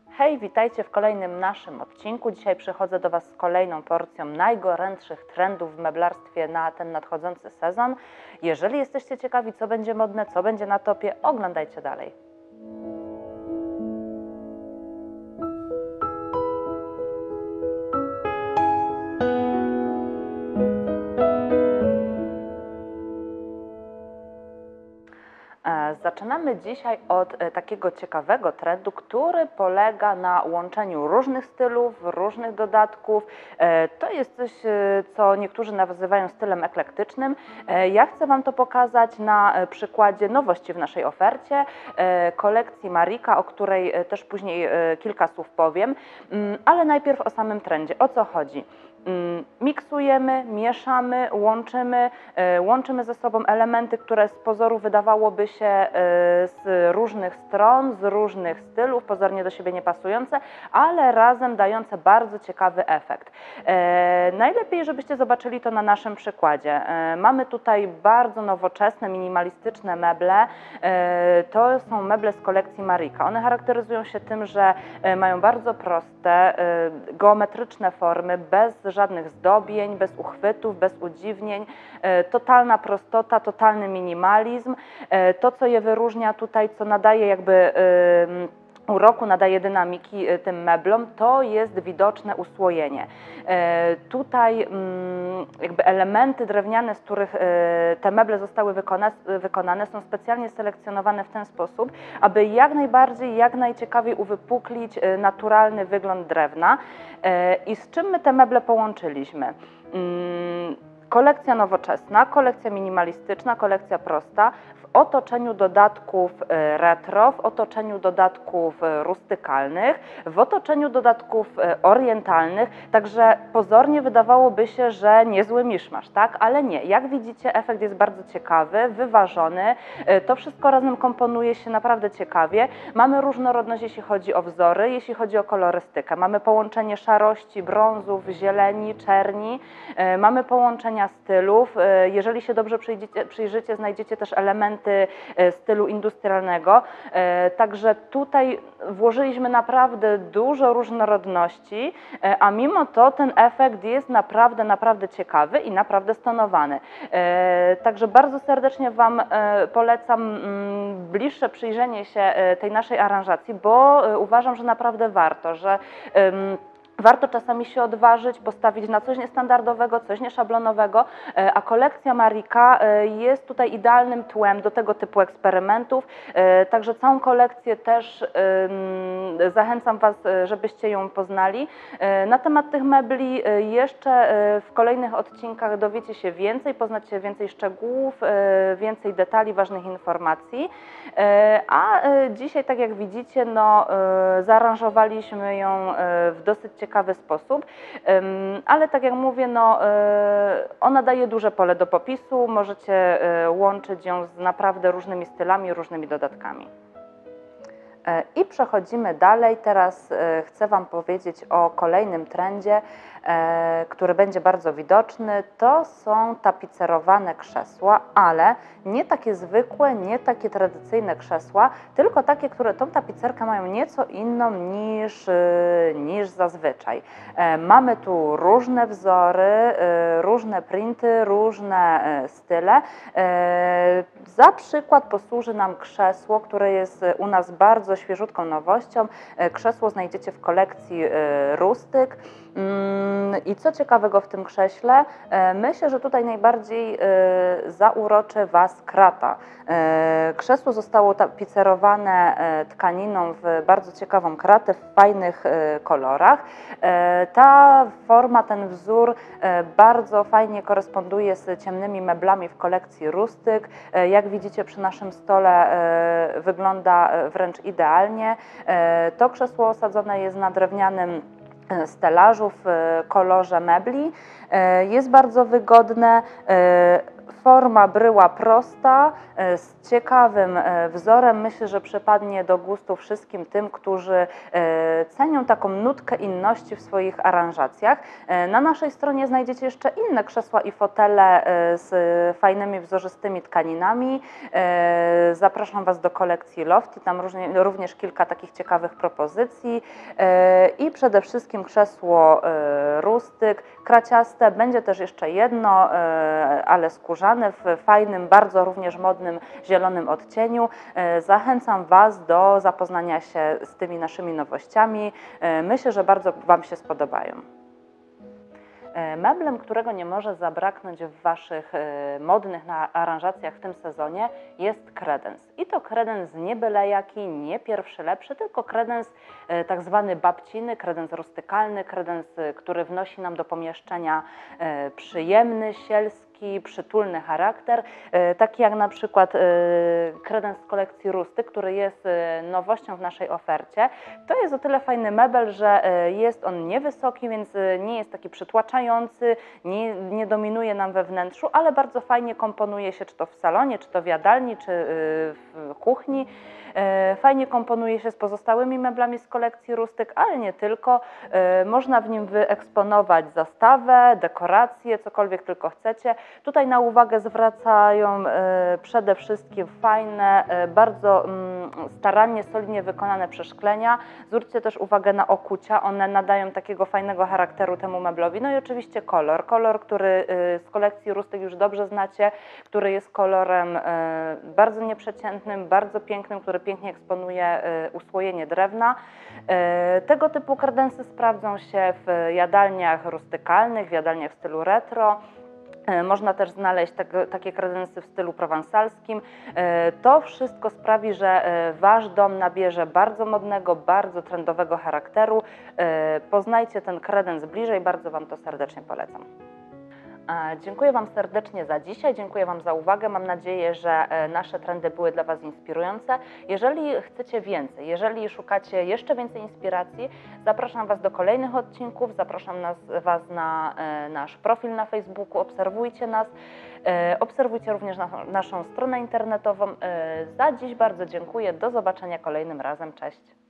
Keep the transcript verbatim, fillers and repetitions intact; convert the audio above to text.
Hej, witajcie w kolejnym naszym odcinku. Dzisiaj przychodzę do Was z kolejną porcją najgorętszych trendów w meblarstwie na ten nadchodzący sezon. Jeżeli jesteście ciekawi, co będzie modne, co będzie na topie, oglądajcie dalej. Zaczynamy dzisiaj od takiego ciekawego trendu, który polega na łączeniu różnych stylów, różnych dodatków. To jest coś, co niektórzy nazywają stylem eklektycznym. Ja chcę Wam to pokazać na przykładzie nowości w naszej ofercie, kolekcji Marika, o której też później kilka słów powiem, ale najpierw o samym trendzie. O co chodzi? Miksujemy, mieszamy, łączymy, łączymy ze sobą elementy, które z pozoru wydawałoby się z różnych stron, z różnych stylów, pozornie do siebie nie pasujące, ale razem dające bardzo ciekawy efekt. Najlepiej, żebyście zobaczyli to na naszym przykładzie. Mamy tutaj bardzo nowoczesne, minimalistyczne meble. To są meble z kolekcji Marika. One charakteryzują się tym, że mają bardzo proste, geometryczne formy, bez żadnych zdobień, bez uchwytów, bez udziwnień, totalna prostota, totalny minimalizm. To, co je wyróżnia tutaj, co nadaje jakby uroku, nadaje dynamiki tym meblom, to jest widoczne usłojenie. Tutaj jakby elementy drewniane, z których te meble zostały wykonane, są specjalnie selekcjonowane w ten sposób, aby jak najbardziej, jak najciekawiej uwypuklić naturalny wygląd drewna. I z czym my te meble połączyliśmy? Kolekcja nowoczesna, kolekcja minimalistyczna, kolekcja prosta, w otoczeniu dodatków retro, w otoczeniu dodatków rustykalnych, w otoczeniu dodatków orientalnych, także pozornie wydawałoby się, że niezły miszmasz, tak? Ale nie. Jak widzicie, efekt jest bardzo ciekawy, wyważony, to wszystko razem komponuje się naprawdę ciekawie. Mamy różnorodność, jeśli chodzi o wzory, jeśli chodzi o kolorystykę. Mamy połączenie szarości, brązów, zieleni, czerni, mamy połączenia stylów. Jeżeli się dobrze przyjrzycie, przyjrzycie, znajdziecie też elementy stylu industrialnego, także tutaj włożyliśmy naprawdę dużo różnorodności, a mimo to ten efekt jest naprawdę, naprawdę ciekawy i naprawdę stonowany. Także bardzo serdecznie Wam polecam bliższe przyjrzenie się tej naszej aranżacji, bo uważam, że naprawdę warto, że warto czasami się odważyć, postawić na coś niestandardowego, coś nieszablonowego, a kolekcja Marika jest tutaj idealnym tłem do tego typu eksperymentów, także całą kolekcję też zachęcam Was, żebyście ją poznali. Na temat tych mebli jeszcze w kolejnych odcinkach dowiecie się więcej, poznacie więcej szczegółów, więcej detali, ważnych informacji, a dzisiaj, tak jak widzicie, no, zaaranżowaliśmy ją w dosyć ciekawy sposób, ale tak jak mówię, no, ona daje duże pole do popisu, możecie łączyć ją z naprawdę różnymi stylami, różnymi dodatkami. I przechodzimy dalej. Teraz chcę Wam powiedzieć o kolejnym trendzie, który będzie bardzo widoczny. To są tapicerowane krzesła, ale nie takie zwykłe, nie takie tradycyjne krzesła, tylko takie, które tą tapicerkę mają nieco inną niż, niż zazwyczaj. Mamy tu różne wzory, różne printy, różne style. Za przykład posłuży nam krzesło, które jest u nas bardzo świeżutką nowością. Krzesło znajdziecie w kolekcji Rustyk. I co ciekawego w tym krześle? Myślę, że tutaj najbardziej zauroczy Was krata. Krzesło zostało tapicerowane tkaniną w bardzo ciekawą kratę, w fajnych kolorach. Ta forma, ten wzór bardzo fajnie koresponduje z ciemnymi meblami w kolekcji Rustyk. Jak widzicie, przy naszym stole wygląda wręcz idealnie. To krzesło osadzone jest na drewnianym stelażu w kolorze mebli. Jest bardzo wygodne. Forma bryła prosta, z ciekawym wzorem. Myślę, że przypadnie do gustu wszystkim tym, którzy cenią taką nutkę inności w swoich aranżacjach. Na naszej stronie znajdziecie jeszcze inne krzesła i fotele z fajnymi, wzorzystymi tkaninami. Zapraszam Was do kolekcji Lofty, tam również kilka takich ciekawych propozycji i przede wszystkim krzesło rustyk, kraciaste. Będzie też jeszcze jedno, ale skórzane, w fajnym, bardzo również modnym, zielonym odcieniu. Zachęcam Was do zapoznania się z tymi naszymi nowościami. Myślę, że bardzo Wam się spodobają. Meblem, którego nie może zabraknąć w Waszych modnych aranżacjach w tym sezonie, jest kredens. I to kredens nie byle jaki, nie pierwszy lepszy, tylko kredens tak zwany babciny, kredens rustykalny, kredens, który wnosi nam do pomieszczenia przyjemny, sielski, przytulny charakter, taki jak na przykład kredens z kolekcji Rusty, który jest nowością w naszej ofercie. To jest o tyle fajny mebel, że jest on niewysoki, więc nie jest taki przytłaczający, nie, nie dominuje nam we wnętrzu, ale bardzo fajnie komponuje się czy to w salonie, czy to w jadalni, czy w kuchni. Fajnie komponuje się z pozostałymi meblami z kolekcji Rustyk, ale nie tylko. Można w nim wyeksponować zastawę, dekoracje, cokolwiek tylko chcecie. Tutaj na uwagę zwracają przede wszystkim fajne, bardzo starannie, solidnie wykonane przeszklenia. Zwróćcie też uwagę na okucia, one nadają takiego fajnego charakteru temu meblowi. No i oczywiście kolor, kolor, który z kolekcji Rustyk już dobrze znacie, który jest kolorem bardzo nieprzeciętnym, bardzo pięknym, który pięknie eksponuje usłojenie drewna. Tego typu kredensy sprawdzą się w jadalniach rustykalnych, w jadalniach w stylu retro. Można też znaleźć tak, takie kredensy w stylu prowansalskim. To wszystko sprawi, że Wasz dom nabierze bardzo modnego, bardzo trendowego charakteru. Poznajcie ten kredens bliżej, bardzo Wam to serdecznie polecam. Dziękuję Wam serdecznie za dzisiaj, dziękuję Wam za uwagę. Mam nadzieję, że nasze trendy były dla Was inspirujące. Jeżeli chcecie więcej, jeżeli szukacie jeszcze więcej inspiracji, zapraszam Was do kolejnych odcinków, zapraszam nas, Was na nasz profil na Facebooku, obserwujcie nas, obserwujcie również na, naszą stronę internetową. Za dziś bardzo dziękuję, do zobaczenia kolejnym razem, cześć!